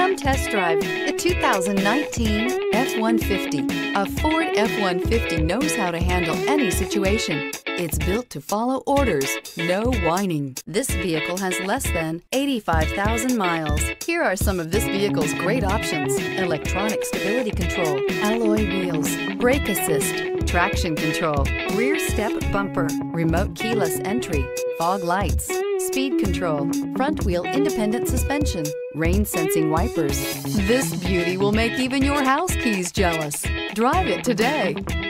Come test drive the 2019 F-150. A Ford F-150 knows how to handle any situation. It's built to follow orders, no whining. This vehicle has less than 85,000 miles. Here are some of this vehicle's great options: electronic stability control, alloy wheels, brake assist, traction control, rear step bumper, remote keyless entry, fog lights, speed control, front wheel independent suspension, rain sensing wipers. This beauty will make even your house keys jealous. Drive it today.